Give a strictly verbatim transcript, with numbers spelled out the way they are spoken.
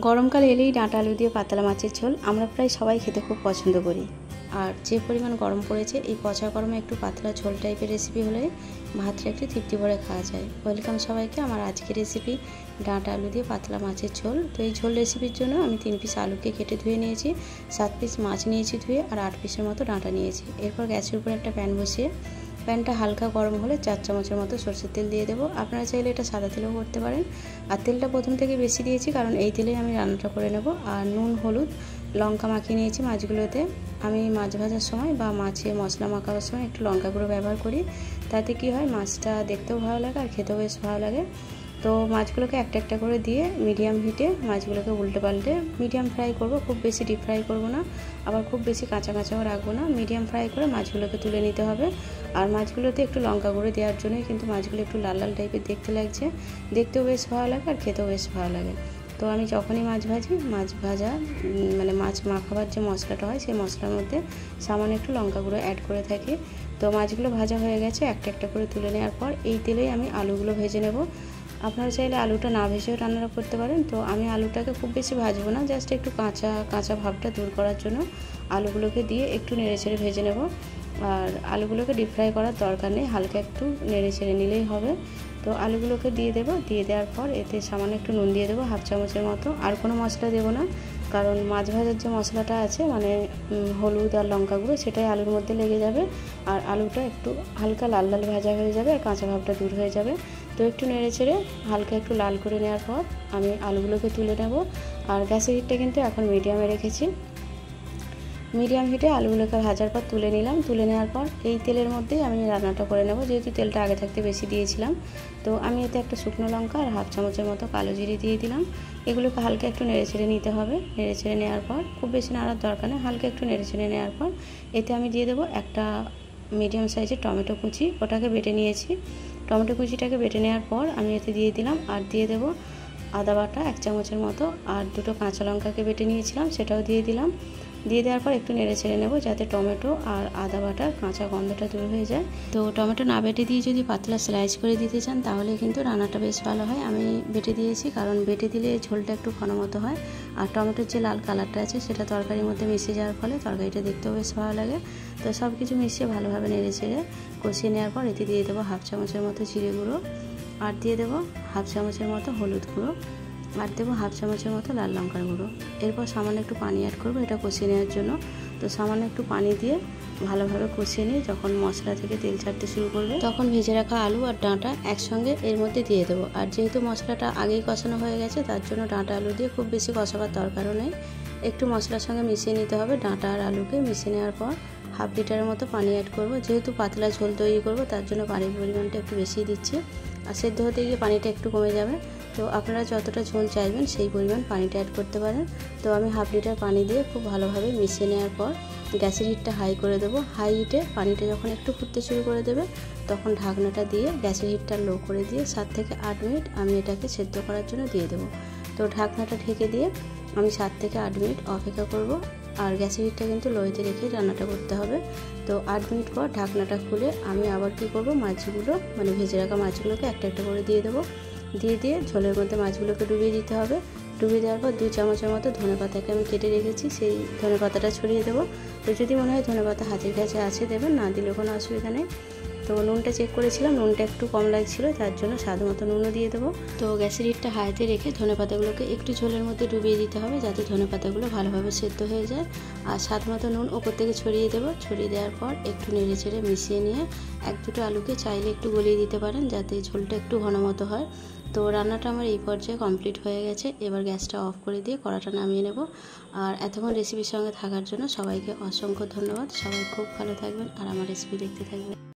গরমকাল এলেই ডাঁটা আলু দিয়ে পাতলা মাছের ঝোল আমরা প্রায় সবাই খেতে খুব পছন্দ করি। আর যে পরিমাণ গরম পড়েছে, এই পচা গরমে একটু পাতলা ঝোল টাইপের রেসিপি হলে ভাতটা একটু তৃপ্তি ভরে খাওয়া যায়। ওয়েলকাম সবাইকে আমার আজকের রেসিপি ডাঁটা আলু দিয়ে পাতলা মাছের ঝোল। তো এই ঝোল রেসিপির জন্য আমি তিন পিস আলুকে কেটে ধুয়ে নিয়েছি, সাত পিস মাছ নিয়েছি ধুয়ে, আর আট পিসের মতো ডাঁটা নিয়েছি। এরপর গ্যাসের উপরে একটা প্যান বসিয়ে প্যানটা হালকা গরম হলে চার চামচের মতো সরষের তেল দিয়ে দেবো। আপনারা চাইলে এটা সাদা তেলেও করতে পারেন। আর তেলটা প্রথম থেকে বেশি দিয়েছি কারণ এই তেলেই আমি রান্নাটা করে নেব। আর নুন, হলুদ, লঙ্কা মাখিয়ে নিয়েছি মাছগুলোতে। আমি মাছ ভাজার সময় বা মাছে মশলা মাখাবার সময় একটু লঙ্কা গুঁড়ো ব্যবহার করি। তাতে কি হয়, মাছটা দেখতেও ভালো লাগে আর খেতেও বেশ ভালো লাগে। তো মাছগুলোকে একটা একটা করে দিয়ে মিডিয়াম হিটে মাছগুলোকে উল্টে পাল্টে মিডিয়াম ফ্রাই করব। খুব বেশি ডিপ ফ্রাই করব না, আবার খুব বেশি কাঁচা কাঁচাও রাখবো না। মিডিয়াম ফ্রাই করে মাছগুলোকে তুলে নিতে হবে। আর মাছগুলোতে একটু লঙ্কা গুঁড়ো দেওয়ার জন্যই কিন্তু মাছগুলো একটু লাল লাল টাইপের দেখতে লাগছে, দেখতেও বেশ ভালো লাগে আর খেতেও বেশ ভালো লাগে। তো আমি যখনই মাছ ভাজি, মাছ ভাজা মানে মাছ মাখাবার যে মশলাটা হয় সেই মশলার মধ্যে সামান্য একটু লঙ্কা গুঁড়ো অ্যাড করে থাকি। তো মাছগুলো ভাজা হয়ে গেছে, একটা একটা করে তুলে নেওয়ার পর এই তেলেই আমি আলুগুলো ভেজে নেব। আপনারা চাইলে আলুটা না ভেজেও রান্না করতে পারেন। তো আমি আলুটাকে খুব বেশি ভাজবো না, জাস্ট একটু কাঁচা কাঁচা ভাবটা দূর করার জন্য আলুগুলোকে দিয়ে একটু নেড়ে ছেড়ে ভেজে নেব। আর আলুগুলোকে ডিপ ফ্রাই করার দরকার নেই, হালকা একটু নেড়ে ছেড়ে নিলেই হবে। তো আলুগুলোকে দিয়ে দেবো, দিয়ে দেওয়ার পর এতে সামান্য একটু নুন দিয়ে দেবো, হাফ চামচের মতো। আর কোনো মশলা দেবো না, কারণ মাছ ভাজার যে মশলাটা আছে মানে হলুদ আর লঙ্কা গুঁড়ো, সেটাই আলুর মধ্যে লেগে যাবে। আর আলুটা একটু হালকা লাল লাল ভাজা হয়ে যাবে আর কাঁচা ভাবটা দূর হয়ে যাবে। তো একটু নেড়ে ছেড়ে হালকা একটু লাল করে নেওয়ার পর আমি আলুগুলোকে তুলে নেব। আর গ্যাসের হিটটা কিন্তু এখন মিডিয়ামে রেখেছি। মিডিয়াম হিটে আলুগুলোকে ভাজার পর তুলে নিলাম। তুলে নেওয়ার পর এই তেলের মধ্যেই আমি রান্নাটা করে নেব, যেহেতু তেলটা আগে থাকতে বেশি দিয়েছিলাম। তো আমি এতে একটা শুকনো লঙ্কা আর হাফ চামচের মতো কালো জিরে দিয়ে দিলাম। এগুলোকে হালকা একটু নেড়ে ছেড়ে নিতে হবে। নেড়ে ছেড়ে নেওয়ার পর খুব বেশি নাড়ার দরকার নেই, হালকা একটু নেড়ে ছেড়ে নেওয়ার পর এতে আমি দিয়ে দেবো একটা মিডিয়াম সাইজের টমেটো কুচি, ওটাকে বেটে নিয়েছি। টমেটো কুচিটাকে বেটে নেওয়ার পর আমি এতে দিয়ে দিলাম, আর দিয়ে দেবো আদা বাটা এক চামচের মতো, আর দুটো কাঁচা লঙ্কাকে বেটে নিয়েছিলাম সেটাও দিয়ে দিলাম। দিয়ে দেওয়ার পর একটু নেড়ে ছেড়ে নেবো যাতে টমেটো আর আদা বাটার কাঁচা গন্ধটা দূর হয়ে যায়। তো টমেটো না বেটে দিয়ে যদি পাতলা স্লাইস করে দিতে চান তাহলে কিন্তু রান্নাটা বেশ ভালো হয়। আমি বেটে দিয়েছি কারণ বেটে দিলে ঝোলটা একটু ঘন মতো হয়, আর টমেটোর যে লাল কালারটা আছে সেটা তরকারির মধ্যে মিশে যাওয়ার ফলে তরকারিটা দেখতেও বেশ ভালো লাগে। তো সব কিছু মিশিয়ে ভালোভাবে নেড়ে ছেড়ে কষিয়ে নেওয়ার পর এতে দিয়ে দেবো হাফ চামচের মতো জিরে গুঁড়ো, আর দিয়ে দেবো হাফ চামচের মতো হলুদ গুঁড়ো, আর দেবো হাফ চামচের মতো লাল লঙ্কার গুঁড়ো। এরপর সামান্য একটু পানি অ্যাড করবো এটা কষিয়ে নেওয়ার জন্য। তো সামান্য একটু পানি দিয়ে ভালোভাবে কষিয়ে নিয়ে যখন মশলা থেকে তেল ছাড়তে শুরু করবে তখন ভেজে রাখা আলু আর ডাঁটা একসঙ্গে এর মধ্যে দিয়ে দেবো। আর যেহেতু মশলাটা আগেই কষানো হয়ে গেছে তার জন্য ডাঁটা আলু দিয়ে খুব বেশি কষাবার দরকারও নেই, একটু মশলার সঙ্গে মিশিয়ে নিতে হবে। ডাঁটা আর আলুকে মিশিয়ে নেওয়ার পর হাফ লিটারের মতো পানি অ্যাড করব। যেহেতু পাতলা ঝোল তৈরি করব তার জন্য পানির পরিমাণটা একটু বেশি দিচ্ছি, আর সেদ্ধ হতে গিয়ে পানিটা একটু কমে যাবে। তো আপনারা যতটা ঝোল চাইবেন সেই পরিমাণ পানিটা অ্যাড করতে পারেন। তো আমি হাফ লিটার পানি দিয়ে খুব ভালোভাবে মিশিয়ে নেওয়ার পর গ্যাসের হিটটা হাই করে দেবো। হাই হিটে পানিটা যখন একটু ফুটতে শুরু করে দেবে তখন ঢাকনাটা দিয়ে গ্যাসের হিটটা লো করে দিয়ে সাত থেকে আট মিনিট আমি এটাকে সেদ্ধ করার জন্য দিয়ে দেবো। তো ঢাকনাটা ঢেকে দিয়ে আমি সাত থেকে আট মিনিট অপেক্ষা করব। আর গ্যাসের হিটটা কিন্তু লোতে রেখে রান্নাটা করতে হবে। তো আট মিনিট পর ঢাকনাটা খুলে আমি আবার কি করব, মাছগুলো মানে ভেজে রাখা মাছগুলোকে একটা একটা করে দিয়ে দেবো। দিয়ে দিয়ে ঝোলের মধ্যে মাছগুলোকে ডুবিয়ে দিতে হবে। ডুবিয়ে দেওয়ার পর দুই চামচের মতো ধনে পাতাকে আমি কেটে রেখেছি, সেই ধনে পাতাটা ছড়িয়ে দেবো। তো যদি মনে হয় ধনে পাতা হাতের কাছে আছে দেবেন, না দিলেও কোনো অসুবিধা নেই। তো নুনটা চেক করেছিলাম, নুনটা একটু কম লাগছিলো, তার জন্য স্বাদ মতো নুনও দিয়ে দেবো। তো গ্যাসের হিটটা হাইতে রেখে ধনে পাতাগুলোকে একটু ঝোলের মধ্যে ডুবিয়ে দিতে হবে যাতে ধনে পাতাগুলো ভালোভাবে সেদ্ধ হয়ে যায়। আর স্বাদ মতো নুন ওপর থেকে ছড়িয়ে দেবো। ছড়িয়ে দেওয়ার পর একটু নেড়ে চেড়ে মিশিয়ে নিয়ে এক দুটো আলুকে চাইলে একটু গলিয়ে দিতে পারেন যাতে ঝোলটা একটু ঘন মতো হয়। তো রান্নাটা আমার এই পর্যায়ে কমপ্লিট হয়ে গেছে। এবার গ্যাসটা অফ করে দিয়ে কড়াটা নামিয়ে নেব। আর এতক্ষণ রেসিপির সঙ্গে থাকার জন্য সবাইকে অসংখ্য ধন্যবাদ। সবাই খুব ভালো থাকবেন আর আমার রেসিপি দেখতে থাকবেন।